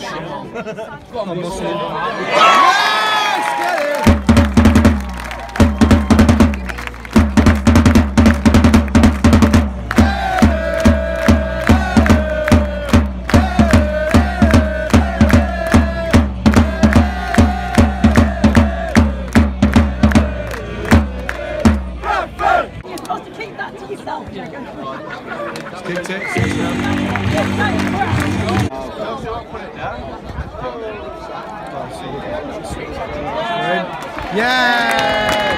Go on, Muslim. Yes! Get it! You're supposed to keep that to yourself, Jagger. Kicked it. Yes!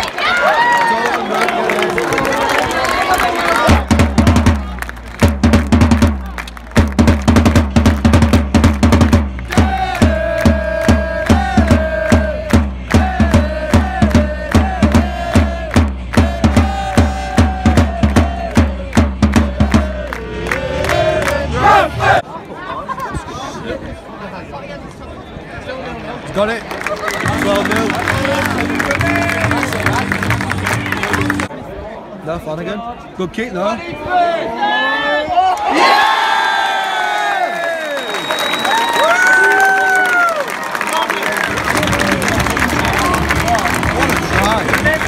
Got it. 12-0. No, Flanagan. Good kick though. Yeah! What a try.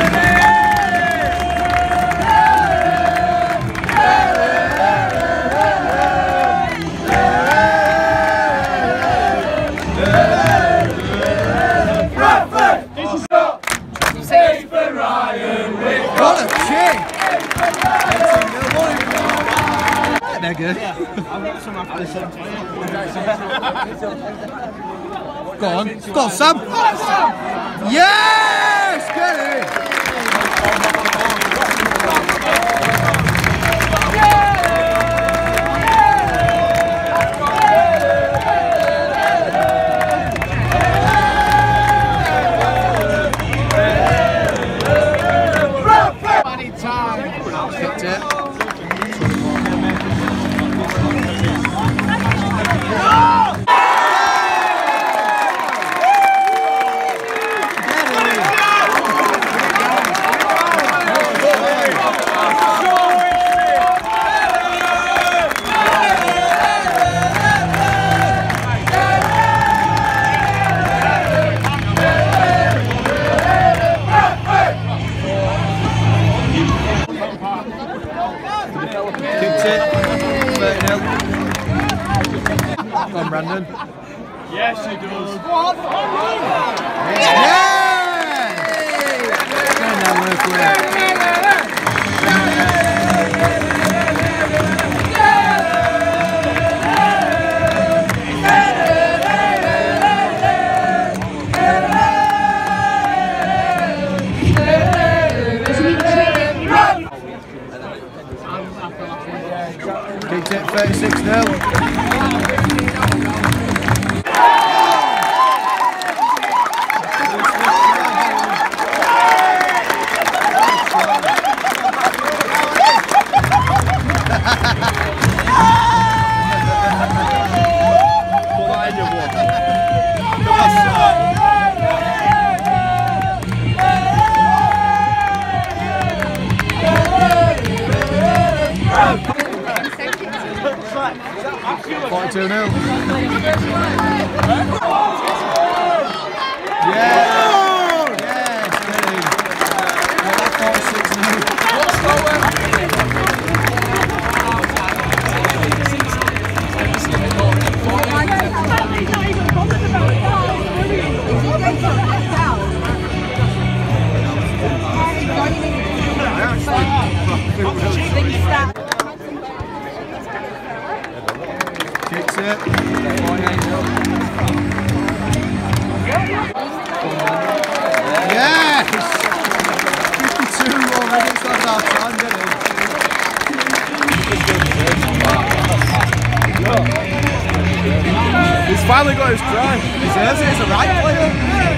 What a kick! They're good. Go on, Sam! Yes! Get it! Kicked it. Kicked it. 30-0. Go on, Brandon. Yes, he does. Yes! Going down work with it. Kicked it, 36-0. Kicks it. Yes! 52 already, it's not half time, get it? He's finally got his try. He deserves it, he's a right player.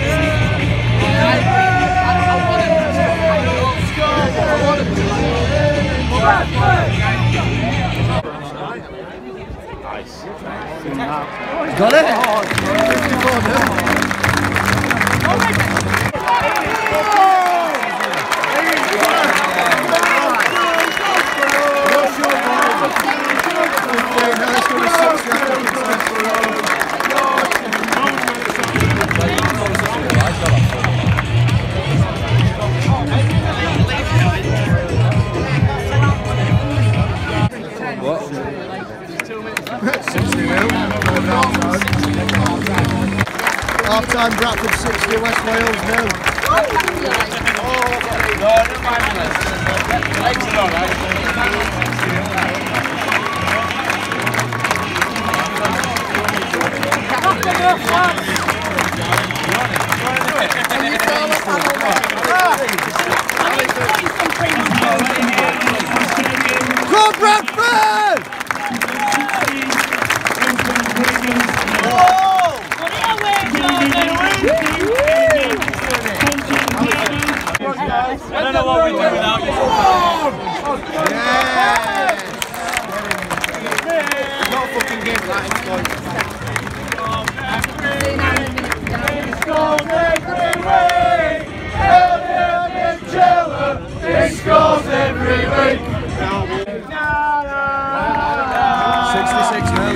Got it? 54-0. half time, Bradford 60, West Wales 0. Go Bradford! I don't know what we do without you. Yeah! Not a fucking game like it's going. It scores every week. It scores every week. 66 now.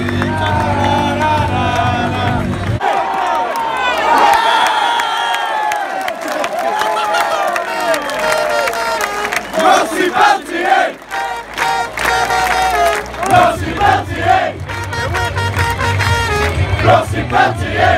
Rossi Peltier! Rossi Peltier! Rossi Peltier!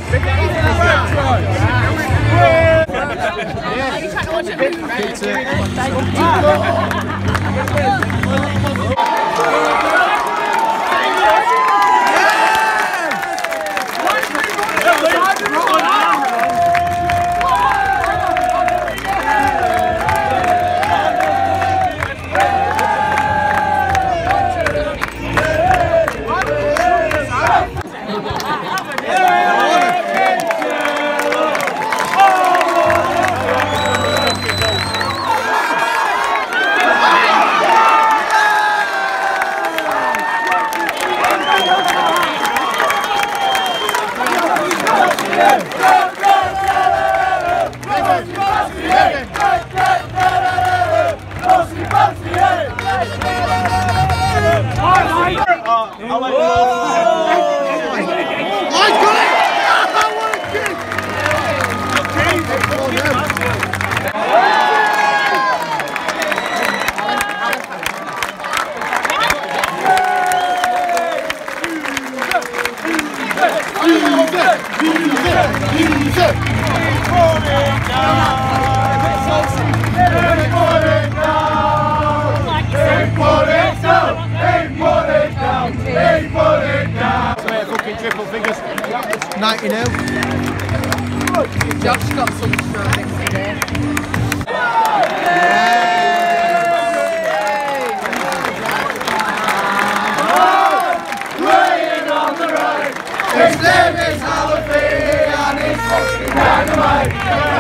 Triple fingers. 90 now. Josh got some strong today. Playing on the right. His name is Halloween and he's fucking dynamite.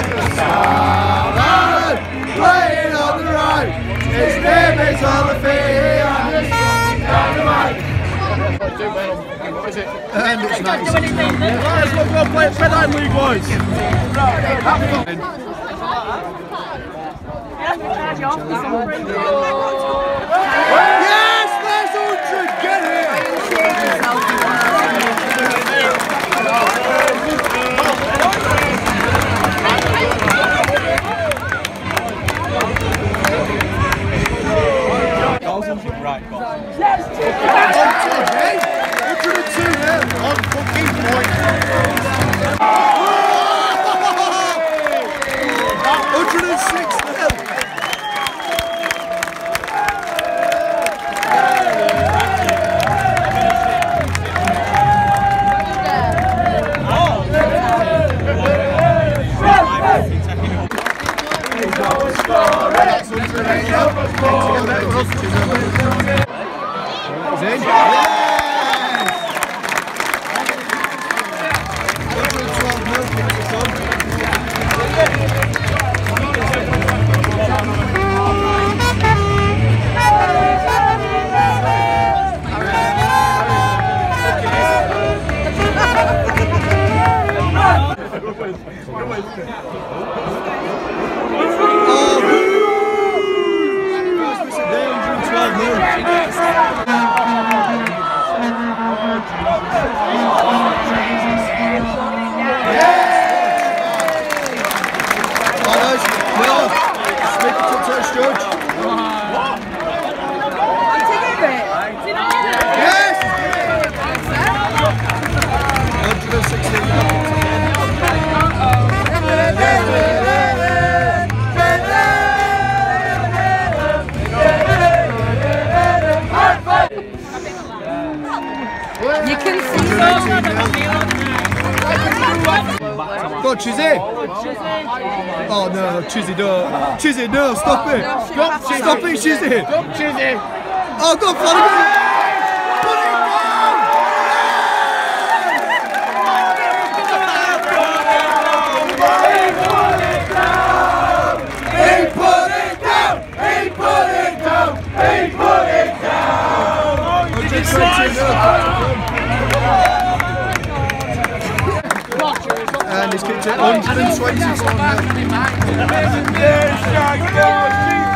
Playing on the right. His name is Halloween and he's fucking dynamite. And it's nice. Guys, we'll go play Fedline League, boys. Yes, there's Ultra, get Right, go. 102 now, on fucking point. 106 now. He's in. Yes! 112 now, it's done. Yes! 116. Go on, Chizzy. Oh no, Chizzy, no. Chizzy, no, stop it. Stop it, Chizzy. Oh, go on, Flanagan. Put it down. He put it down! He put it down! He put it down! And he's kicked it 121.